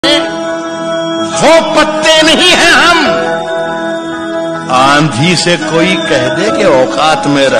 वो पत्ते नहीं हैं हम। आंधी से कोई कह दे कि औकात में रह